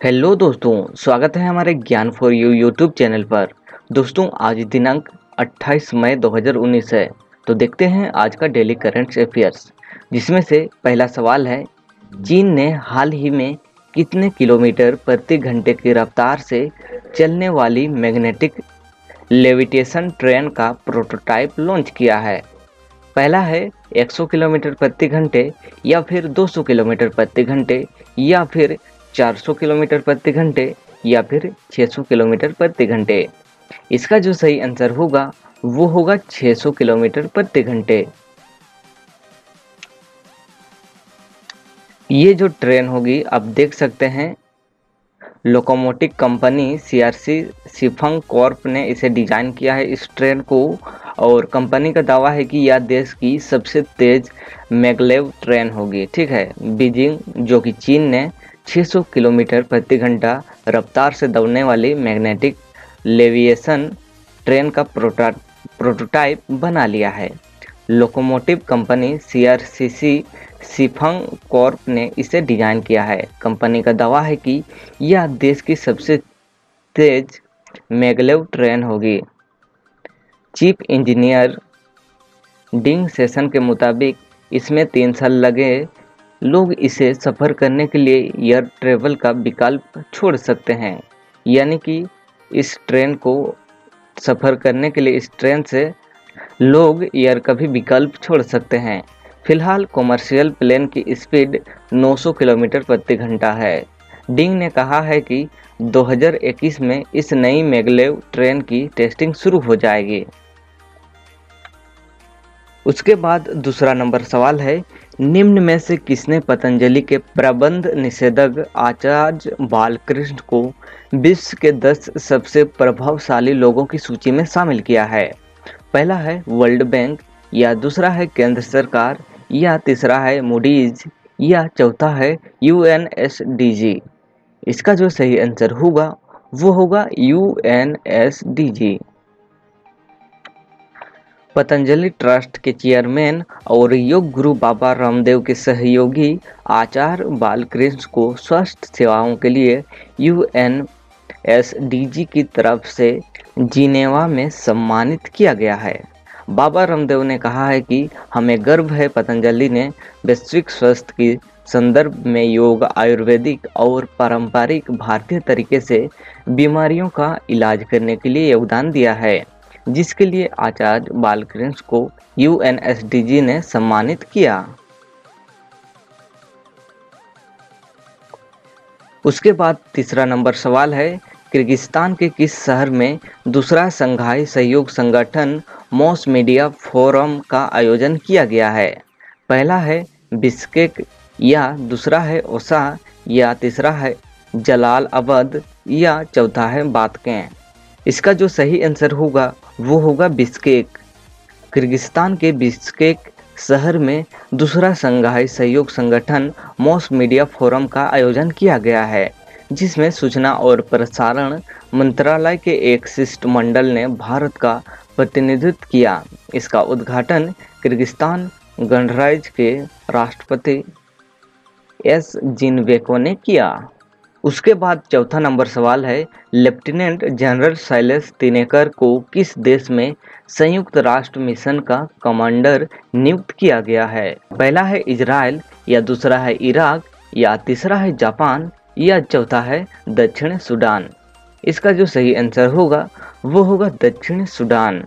Hello दोस्तों, स्वागत है हमारे ज्ञान फॉर यू यूट्यूब चैनल पर। दोस्तों, आज दिनांक 28 मई 2019 है। तो देखते हैं आज का डेली करंट अफेयर्स, जिसमें से पहला सवाल है, चीन ने हाल ही में कितने किलोमीटर प्रति घंटे की रफ्तार से चलने वाली मैग्नेटिक लेविटेशन ट्रेन का प्रोटोटाइप लॉन्च किया है? पहला है 100 किलोमीटर प्रति घंटे, या फिर 200 किलोमीटर प्रति घंटे, या फिर 400 किलोमीटर प्रति घंटे, या फिर 600 किलोमीटर प्रति घंटे। इसका जो सही आंसर होगा वो होगा 600 किलोमीटर प्रति घंटे। ये जो ट्रेन होगी, आप देख सकते हैं, locomotive company CRC Sifang corp ने इसे डिजाइन किया है, इस ट्रेन को। और कंपनी का दावा है कि यह देश की सबसे तेज मैगलेव ट्रेन होगी। ठीक है, बीजिंग, जो कि चीन ने 600 किलोमीटर प्रति घंटा रफ्तार से दौड़ने वाली मैग्नेटिक लेविएशन ट्रेन का प्रोटोटाइप बना लिया है। Locomotive company CRCC Sifang corp ने इसे डिजाइन किया है। कंपनी का दावा है कि यह देश की सबसे तेज मैगलेव ट्रेन होगी। चीफ इंजीनियर डिंग सेशन के मुताबिक इसमें 3 साल लगे। लोग इसे सफ़र करने के लिए एयर ट्रेवल का विकल्प छोड़ सकते हैं, यानी कि इस ट्रेन को सफ़र करने के लिए इस ट्रेन से लोग एयर का भी विकल्प छोड़ सकते हैं। फिलहाल कॉमर्शियल प्लेन की स्पीड 900 किलोमीटर प्रति घंटा है। डिंग ने कहा है कि 2021 में इस नई मैगलेव ट्रेन की टेस्टिंग शुरू हो जाएगी। उसके बाद दूसरा नंबर सवाल है, निम्न में से किसने पतंजलि के प्रबंध निषेधक आचार्य बालकृष्ण को विश्व के 10 सबसे प्रभावशाली लोगों की सूची में शामिल किया है? पहला है वर्ल्ड बैंक, या दूसरा है केंद्र सरकार, या तीसरा है मूडीज, या चौथा है यूएनएसडीजी। इसका जो सही आंसर होगा वो होगा यूएनएसडीजी। पतंजलि ट्रस्ट के चेयरमैन और योग गुरु बाबा रामदेव के सहयोगी आचार्य बालकृष्ण को स्वास्थ्य सेवाओं के लिए यूएनएसडीजी की तरफ से जिनेवा में सम्मानित किया गया है। बाबा रामदेव ने कहा है कि हमें गर्व है, पतंजलि ने वैश्विक स्वास्थ्य के संदर्भ में योग, आयुर्वेदिक और पारंपरिक भारतीय तरीके से बीमारियों का इलाज करने के लिए योगदान दिया है, जिसके लिए आचार्य बालकृष्ण को यूएनएसडीजी ने सम्मानित किया। उसके बाद तीसरा नंबर सवाल है, किर्गिस्तान के किस शहर में दूसरा संघाई सहयोग संगठन मॉस मीडिया फोरम का आयोजन किया गया है? पहला है बिश्केक, या दूसरा है ओसा, या तीसरा है जलालाबाद, या चौथा है बातकें। इसका जो सही आंसर होगा वो होगा बिश्केक। किर्गिस्तान के बिश्केक शहर में दूसरा संघाई सहयोग संगठन मॉस मीडिया फोरम का आयोजन किया गया है, जिसमें सूचना और प्रसारण मंत्रालय के एक शिष्टमंडल ने भारत का प्रतिनिधित्व किया। इसका उद्घाटन किर्गिस्तान गणराज्य के राष्ट्रपति एस जिनबेको ने किया। उसके बाद चौथा नंबर सवाल है, लेफ्टिनेंट जनरल शैलेश तिनेकर को किस देश में संयुक्त राष्ट्र मिशन का कमांडर नियुक्त किया गया है? पहला है इजराइल, या दूसरा है इराक, या तीसरा है जापान, या चौथा है दक्षिण सूडान। इसका जो सही आंसर होगा वो होगा दक्षिण सूडान।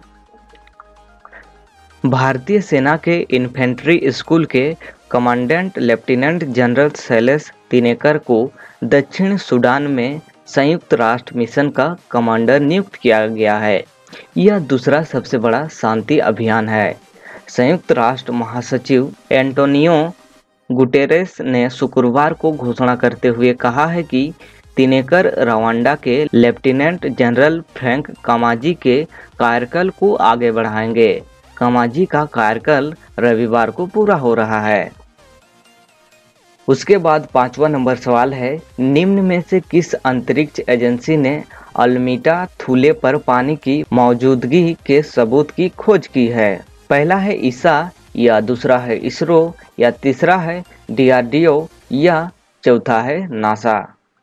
भारतीय सेना के इन्फेंट्री स्कूल के commandant lieutenant general Shailesh Tinaikar को दक्षिण सूडान में संयुक्त राष्ट्र मिशन का कमांडर नियुक्त किया गया है। यह दूसरा सबसे बड़ा शांति अभियान है। संयुक्त राष्ट्र महासचिव एंटोनियो गुटेरेस ने शुक्रवार को घोषणा करते हुए कहा है कि तिनेकर रवांडा के लेफ्टिनेंट जनरल फ्रैंक कामाजी के कार्यकाल को आगे बढ़ाएंगे। कामाजी का कार्यकाल रविवार को पूरा हो रहा है। उसके बाद पांचवा नंबर सवाल है, निम्न में से किस अंतरिक्ष एजेंसी ने अल्मीटा थूले पर पानी की मौजूदगी के सबूत की खोज की है? पहला है ईसा, या दूसरा है इसरो, या तीसरा है डीआरडीओ, या चौथा है नासा।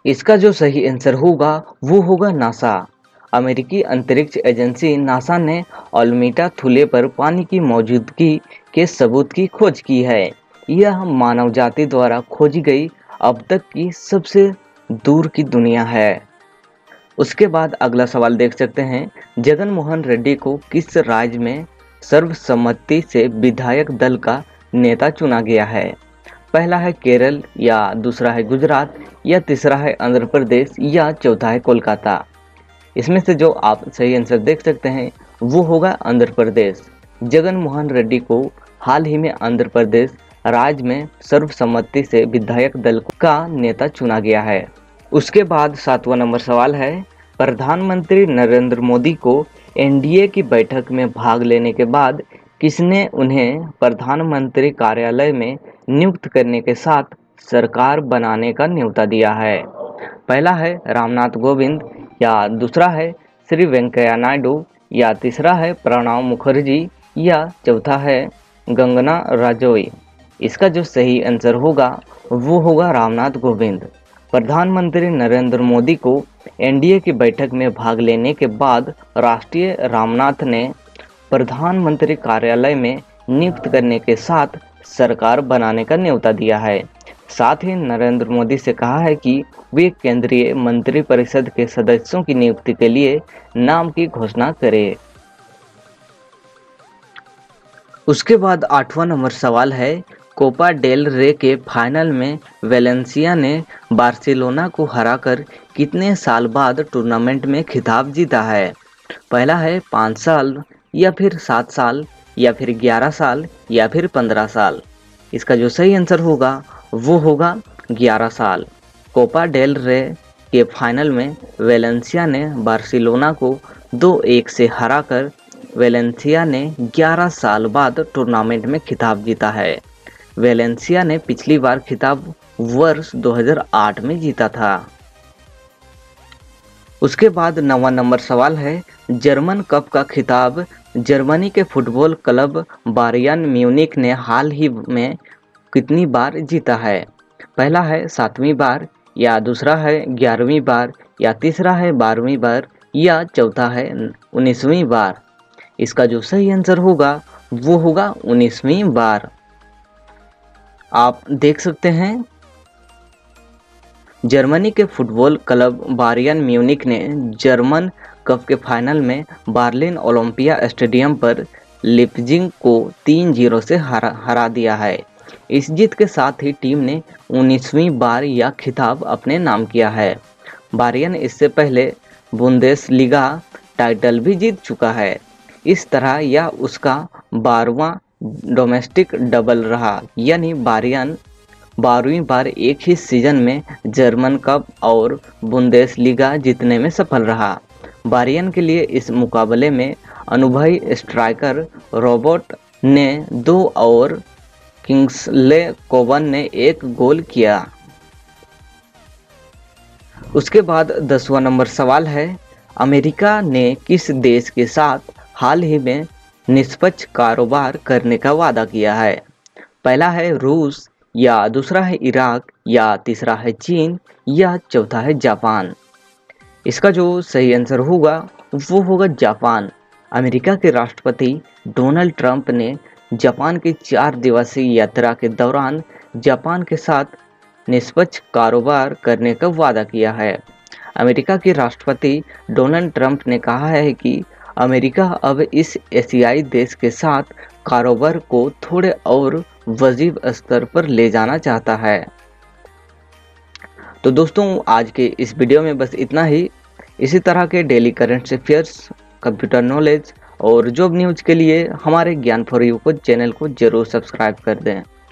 इसका जो सही आंसर होगा वो होगा नासा। अमेरिकी अंतरिक्ष एजेंसी नासा ने ऑल्मीटा थुले पर पानी की मौजूदगी के सबूत की खोज की है। यह मानव जाति द्वारा खोजी गई अब तक की सबसे दूर की दुनिया है। उसके बाद अगला सवाल देख सकते हैं, जगन मोहन रेड्डी को किस राज्य में सर्वसम्मति से विधायक दल का नेता चुना गया है? पहला है केरल, या दूसरा है गुजरात, या तीसरा है आंध्र प्रदेश, या चौथा है कोलकाता। इसमें से जो आप सही आंसर देख सकते हैं वो होगा आंध्र प्रदेश। जगन मोहन रेड्डी को हाल ही में आंध्र प्रदेश राज्य में सर्वसम्मति से विधायक दल का नेता चुना गया है। उसके बाद 7वां नंबर सवाल है, प्रधानमंत्री नरेंद्र मोदी को एनडीए की बैठक में भाग लेने के बाद किसने उन्हें प्रधानमंत्री कार्यालय में नियुक्त करने के साथ सरकार बनाने का न्योता दिया है? पहला है रामनाथ कोविंद, या दूसरा है श्री वेंकैया नायडू, या तीसरा है प्रणब मुखर्जी, या चौथा है कंगना रनौत। इसका जो सही आंसर होगा वो होगा रामनाथ कोविंद। प्रधानमंत्री नरेंद्र मोदी को एनडीए की बैठक में भाग लेने के बाद राष्ट्रीय रामनाथ ने प्रधानमंत्री कार्यालय में नियुक्त करने के साथ सरकार बनाने का न्योता दिया है। साथ ही नरेंद्र मोदी से कहा है कि वे केंद्रीय मंत्रिपरिषद के सदस्यों की नियुक्ति के लिए नाम की घोषणा करें। उसके बाद 8वां नंबर सवाल है, कोपा डेल रे के फाइनल में वेलेंसिया ने बार्सिलोना को हराकर कितने साल बाद टूर्नामेंट में खिताब जीता है? पहला है 5 साल, या फिर 7 साल, या फिर 11 साल, या फिर 15 साल। इसका जो सही आंसर होगा वो होगा 11 साल। कोपा डेल रे के फाइनल में वेलेंसिया ने बार्सिलोना को 2-1 से हराकर वेलेंसिया ने 11 साल बाद टूर्नामेंट में खिताब जीता है। वेलेंसिया ने पिछली बार खिताब वर्ष 2008 में जीता था। उसके बाद 9वां नंबर सवाल है, जर्मन कप का खिताब जर्मनी के फुटबॉल क्लब बायर्न म्यूनिख ने हाल ही में कितनी बार जीता है? पहला है 7वीं बार, या दूसरा है 11वीं बार, या तीसरा है 12वीं बार, या चौथा है 19वीं बार। इसका जो सही आंसर होगा वो होगा 19वीं बार। आप देख सकते हैं, जर्मनी के फुटबॉल क्लब बायर्न म्यूनिख ने जर्मन कप के फाइनल में बर्लिन ओलंपिया स्टेडियम पर लिप्जिग को 3-0 से हरा दिया है। इस जीत के साथ ही टीम ने 19वीं बार यह खिताब अपने नाम किया है। बायर्न इससे पहले बुंदेसलीगा टाइटल भी जीत चुका है। इस तरह यह उसका 12वां डोमेस्टिक डबल रहा, यानी बायर्न 12वीं बार एक ही सीजन में जर्मन कप और बुंदेसलीगा जीतने में सफल रहा। बायर्न के लिए इस मुकाबले में अनुभवी स्ट्राइकर रॉबर्ट ने 2 और किंग्सले कोवन ने 1 गोल किया। उसके बाद 10वां नंबर सवाल है, अमेरिका ने किस देश के साथ हाल ही में निष्पक्ष कारोबार करने का वादा किया है? पहला है रूस, या दूसरा है इराक, या तीसरा है चीन, या चौथा है जापान। इसका जो सही आंसर होगा वो होगा जापान। अमेरिका के राष्ट्रपति डोनाल्ड ट्रंप ने जापान की 4 दिवसीय यात्रा के दौरान जापान के साथ निष्पक्ष कारोबार करने का वादा किया है। अमेरिका के राष्ट्रपति डोनाल्ड ट्रंप ने कहा है कि अमेरिका अब इस एशियाई देश के साथ कारोबार को थोड़े और वजीब स्तर पर ले जाना चाहता है। तो दोस्तों, आज के इस वीडियो में बस इतना ही। इसी तरह के daily current affairs, computer knowledge और जॉब न्यूज के लिए हमारे ज्ञान फॉर यू को चैनल को जरूर सब्सक्राइब कर दें।